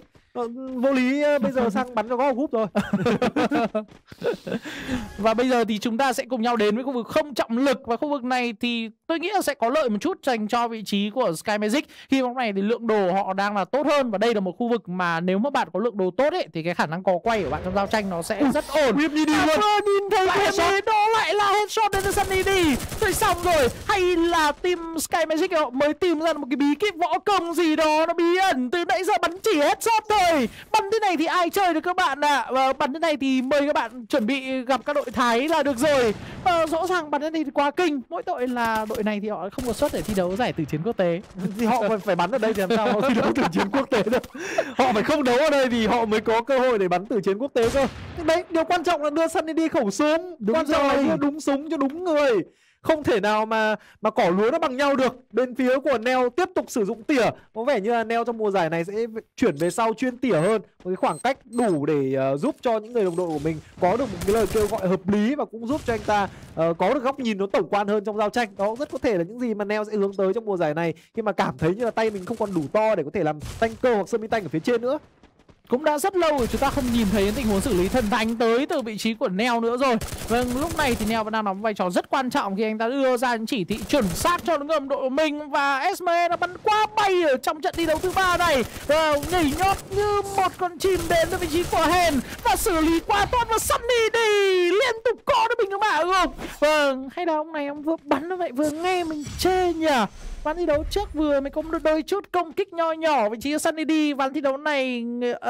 Vô lý bây giờ sang bắn cho góc gúp rồi. Và bây giờ thì chúng ta sẽ cùng nhau đến với khu vực không trọng lực. Và khu vực này thì tôi nghĩ là sẽ có lợi một chút dành cho vị trí của Sky Magic. Khi bóng này thì lượng đồ họ đang là tốt hơn. Và đây là một khu vực mà nếu mà bạn có lượng đồ tốt ấy thì cái khả năng cò quay của bạn trong giao tranh nó sẽ rất ổn. Nhìn thấy cái đó lại là headshot đến từ Sunny D. Rồi xong rồi. Hay là team Sky Magic họ mới tìm ra một cái bí kíp võ công gì đó nó bí ẩn. Từ nãy giờ bắn chỉ headshot thôi. Bắn thế này thì ai chơi được các bạn ạ? Và bắn thế này thì mời các bạn chuẩn bị gặp các đội Thái là được rồi. Rõ ràng bắn thế này thì quá kinh. Mỗi đội là đội này thì họ không có suất để thi đấu giải từ chiến quốc tế. Thì họ phải bắn ở đây thì làm sao họ thi đấu từ chiến quốc tế được. Họ phải không đấu ở đây thì họ mới có cơ hội để bắn từ chiến quốc tế cơ. Đấy, điều quan trọng là đưa Sunny đi khẩu súng. Quan trọng là đưa đúng súng cho đúng người. Không thể nào mà cỏ lúa nó bằng nhau được. Bên phía của Neo tiếp tục sử dụng tỉa. Có vẻ như là Neo trong mùa giải này sẽ chuyển về sau chuyên tỉa hơn. Một cái khoảng cách đủ để giúp cho những người đồng đội của mình có được một cái lời kêu gọi hợp lý. Và cũng giúp cho anh ta có được góc nhìn nó tổng quan hơn trong giao tranh. Đó rất có thể là những gì mà Neo sẽ hướng tới trong mùa giải này. Khi mà cảm thấy như là tay mình không còn đủ to để có thể làm tanker hoặc semi tank ở phía trên nữa. Cũng đã rất lâu rồi chúng ta không nhìn thấy những tình huống xử lý thần thánh tới từ vị trí của Neo nữa rồi. Vâng, lúc này thì Neo vẫn đang đóng vai trò rất quan trọng khi anh ta đưa ra những chỉ thị chuẩn xác cho đồng đội của mình. Và SME đã bắn quá bay ở trong trận thi đấu thứ 3 này. Nhảy nhót như một con chim đến từ vị trí của Hen và xử lý quá tốt. Và Sunny đi liên tục có được mình các bạn không? Vâng, hay là ông này ông vừa bắn như vậy vừa nghe mình chê nhỉ? Ván thi đấu trước vừa mới có một đôi chút công kích nho nhỏ vị trí Sunny D. Ván thi đấu này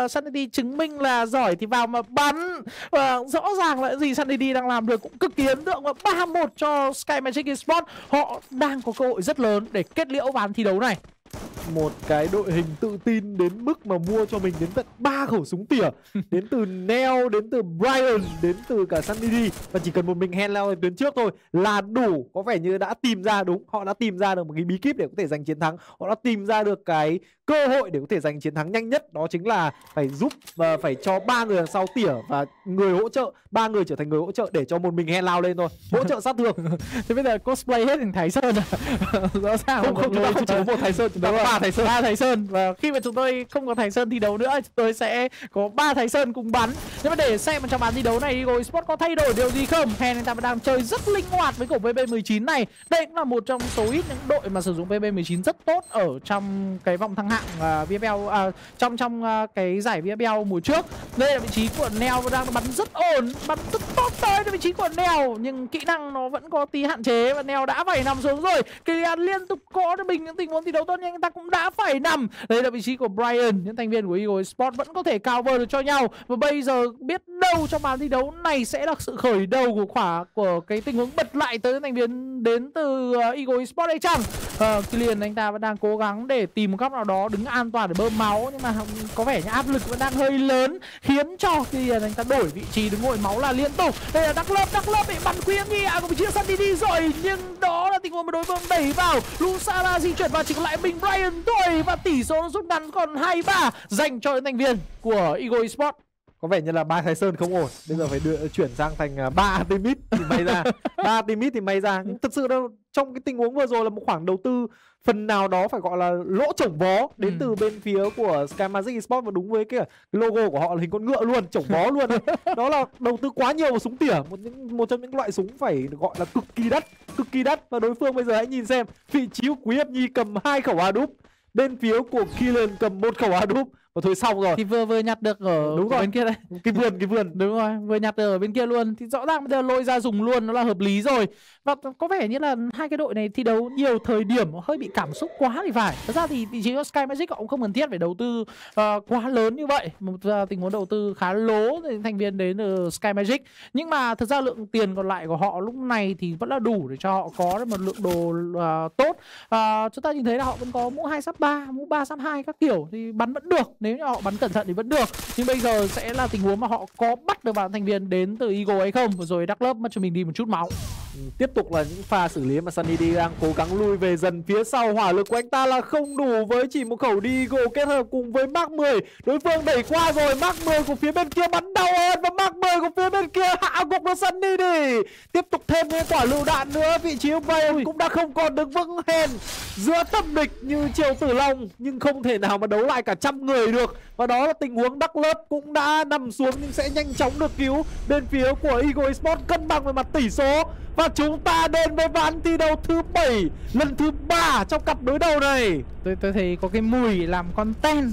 Sunny D chứng minh là giỏi thì vào mà bắn. Và rõ ràng là gì Sunny D đang làm được cũng cực kỳ ấn tượng. Và 3-1 cho Sky Magic Esports. Họ đang có cơ hội rất lớn để kết liễu ván thi đấu này. Một cái đội hình tự tin đến mức mà mua cho mình đến tận 3 khẩu súng tỉa. Đến từ Neo, đến từ Brian, đến từ cả Sunny D. Và chỉ cần một mình Hen leo lên tuyến trước thôi là đủ. Có vẻ như đã tìm ra, đúng, họ đã tìm ra được một cái bí kíp để có thể giành chiến thắng. Họ đã tìm ra được cái cơ hội để có thể giành chiến thắng nhanh nhất. Đó chính là phải giúp và phải cho 3 người đằng sau tỉa và người hỗ trợ, 3 người trở thành người hỗ trợ để cho một mình Hen lao lên thôi, hỗ trợ sát thương. Thế bây giờ cosplay hết thành Thái Sơn à? Rõ ràng không, chúng ta không chỉ có một Thái Sơn, chúng ta có 3 Thái Sơn. 3 Thái Sơn. Và khi mà chúng tôi không có Thái Sơn thi đấu nữa, chúng tôi sẽ có 3 Thái Sơn cùng bắn. Nhưng mà để xem trong ván thi đấu này Eagle Esports có thay đổi điều gì không. Hen người ta đang chơi rất linh hoạt với cổ VB19 này. Đây cũng là một trong số ít những đội mà sử dụng VB19 rất tốt ở trong cái vòng thăng hạng VFL, trong cái giải VFL mùa trước. Đây là vị trí của Neo đang bắn rất ổn, bắn rất tốt tới vị trí của Neo, nhưng kỹ năng nó vẫn có tí hạn chế và Neo đã phải nằm xuống rồi. Kylian liên tục có cho mình những tình huống thi đấu tốt nhưng anh ta cũng đã phải nằm. Đây là vị trí của Brian, những thành viên của Eagle Esports vẫn có thể cover được cho nhau. Và bây giờ biết đâu trong màn thi đấu này sẽ là sự khởi đầu của cái tình huống bật lại tới thành viên đến từ Eagle Esports đây chăng? Kylian anh ta vẫn đang cố gắng để tìm một góc nào đó đứng an toàn để bơm máu, nhưng mà có vẻ như áp lực vẫn đang hơi lớn khiến cho Kylian anh ta đổi vị trí đứng ngồi máu là liên tục. Đây là Đắc Lớp bị bắn khuyên gì của vị trí là Sunny D rồi, nhưng đó là tình huống mà đối phương đẩy vào. Lusara di chuyển vào chỉ còn lại mình Brian thôi và tỷ số nó rút ngắn còn 2-3 dành cho những thành viên của Eagle Esports. Có vẻ như là 3 Thái Sơn không ổn, bây giờ phải chuyển sang thành 3 Artemis thì may ra. 3 Artemis thì may ra. Nhưng thực sự đâu, trong cái tình huống vừa rồi là một khoản đầu tư phần nào đó phải gọi là lỗ chổng vó đến từ bên phía của Sky Magic Esports, và đúng với cái logo của họ là hình con ngựa luôn, chổng vó luôn. Đó là đầu tư quá nhiều vào súng tỉa, một trong những loại súng phải gọi là cực kỳ đắt. Và đối phương bây giờ hãy nhìn xem vị trí của Quý Hiệp Nhi cầm 2 khẩu Hadoop, bên phía của Kylian cầm 1 khẩu Hadoop. Và thôi xong rồi. Thì vừa nhặt được ở đúng rồi, bên kia đây. Cái vườn. Đúng rồi, vừa nhặt được ở bên kia luôn. Thì rõ ràng bây giờ lôi ra dùng luôn nó là hợp lý rồi. Và có vẻ như là hai cái đội này thi đấu nhiều thời điểm hơi bị cảm xúc quá thì phải. Thật ra thì vị trí của Sky Magic họ cũng không cần thiết phải đầu tư quá lớn như vậy. Một tình huống đầu tư khá lố thì thành viên đến từ Sky Magic. Nhưng mà thực ra lượng tiền còn lại của họ lúc này thì vẫn là đủ để cho họ có một lượng đồ tốt. Chúng ta nhìn thấy là họ vẫn có mũ 2-3, mũ 3-2 các kiểu thì bắn vẫn được. Nếu như họ bắn cẩn thận thì vẫn được. Nhưng bây giờ sẽ là tình huống mà họ có bắt được vào thành viên đến từ Eagle hay không. Rồi Đắc Lớp mất cho mình đi một chút máu. Tiếp tục là những pha xử lý mà Sunny D đang cố gắng lui về dần phía sau. Hỏa lực của anh ta là không đủ với chỉ một khẩu Deagle kết hợp cùng với Mark 10. Đối phương đẩy qua rồi, Mark 10 của phía bên kia bắn đau hơn và Mark 10 của phía bên kia hạ gục được Sunny D. Tiếp tục thêm những quả lựu đạn nữa, vị trí của Brian cũng đã không còn đứng vững. Hen giữa tâm địch như Triều Tử Long nhưng không thể nào mà đấu lại cả trăm người được. Và đó là tình huống Đắc Lớp cũng đã nằm xuống nhưng sẽ nhanh chóng được cứu bên phía của Eagle Esports, cân bằng về mặt tỷ số. Và chúng ta đến với ván thi đấu thứ 7, lần thứ 3 trong cặp đối đầu này. Tôi thấy có cái mùi làm content.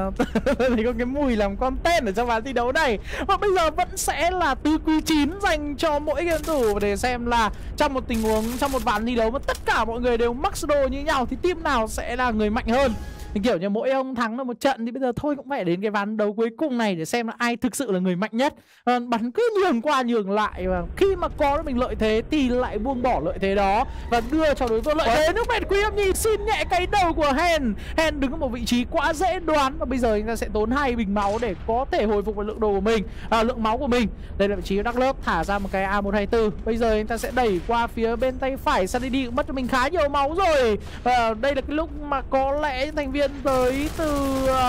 Tôi thấy có cái mùi làm content ở trong ván thi đấu này. Và bây giờ vẫn sẽ là tư quý 9 dành cho mỗi game thủ để xem là trong một tình huống, trong một ván thi đấu mà tất cả mọi người đều max đồ như nhau thì team nào sẽ là người mạnh hơn. Thì kiểu như mỗi ông thắng được một trận thì bây giờ thôi cũng phải đến cái ván đấu cuối cùng này để xem là ai thực sự là người mạnh nhất. Bắn cứ nhường qua nhường lại và khi mà có mình lợi thế thì lại buông bỏ lợi thế đó và đưa cho đối phương lợi thế. Nước Mệt Quý Hiệp Nhi xin nhẹ cái đầu của Hen. Hen đứng ở một vị trí quá dễ đoán và bây giờ anh ta sẽ tốn 2 bình máu để có thể hồi phục lượng đồ của mình, lượng máu của mình. Đây là vị trí Đắc Lớp thả ra một cái A124. Bây giờ anh ta sẽ đẩy qua phía bên tay phải. Sunny D cũng mất cho mình khá nhiều máu rồi. Đây là cái lúc mà có lẽ thành viên tới từ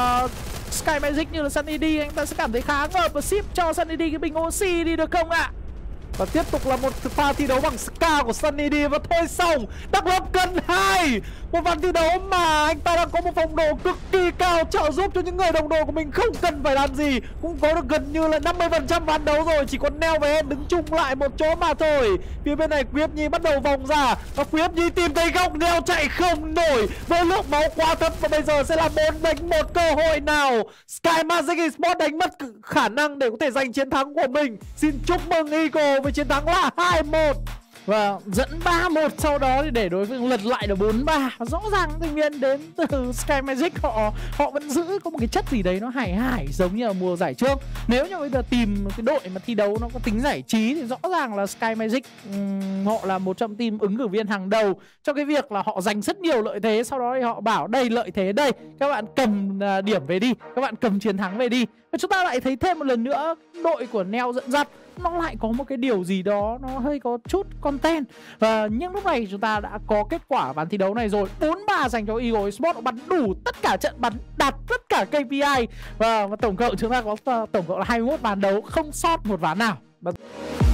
Sky Magic như là Sunny D anh ta sẽ cảm thấy khá ngợp và ship cho Sunny D cái bình oxy đi được không ạ? Và tiếp tục là một pha thi đấu bằng Ska của Sunny D và thôi xong. Đắc Lớp cân 2. Một ván thi đấu mà anh ta đang có một phong độ cực kỳ cao, trợ giúp cho những người đồng đội của mình không cần phải làm gì. Cũng có được gần như là 50% ván đấu rồi. Chỉ còn Neo và Hen đứng chung lại một chỗ mà thôi. Phía bên này Quý Hiệp Nhi bắt đầu vòng ra và Quý Hiệp Nhi tìm thấy góc. Neo chạy không nổi với lượng máu quá thấp và bây giờ sẽ là 4 đánh 1 cơ hội nào. Sky Magic Esports đánh mất khả năng để có thể giành chiến thắng của mình. Xin chúc mừng Eagle với chiến thắng là 2-1. Và dẫn 3-1 sau đó thì để đối phương lật lại được 4-3. Rõ ràng thành viên đến từ Sky Magic họ vẫn giữ có một cái chất gì đấy nó hải giống như là mùa giải trước. Nếu như bây giờ tìm cái đội mà thi đấu nó có tính giải trí thì rõ ràng là Sky Magic họ là một trong team ứng cử viên hàng đầu cho cái việc là họ giành rất nhiều lợi thế, sau đó thì họ bảo đây lợi thế đây, các bạn cầm điểm về đi, các bạn cầm chiến thắng về đi. Và chúng ta lại thấy thêm một lần nữa đội của Neo dẫn dắt nó lại có một cái điều gì đó nó hơi có chút content. Và nhưng lúc này chúng ta đã có kết quả ván thi đấu này rồi. 4-3 dành cho Eagle Esports, nó bắn đủ tất cả trận bắn, đạt tất cả KPI. Và tổng cộng chúng ta có tổng cộng là 21 ván đấu, không sót một ván nào.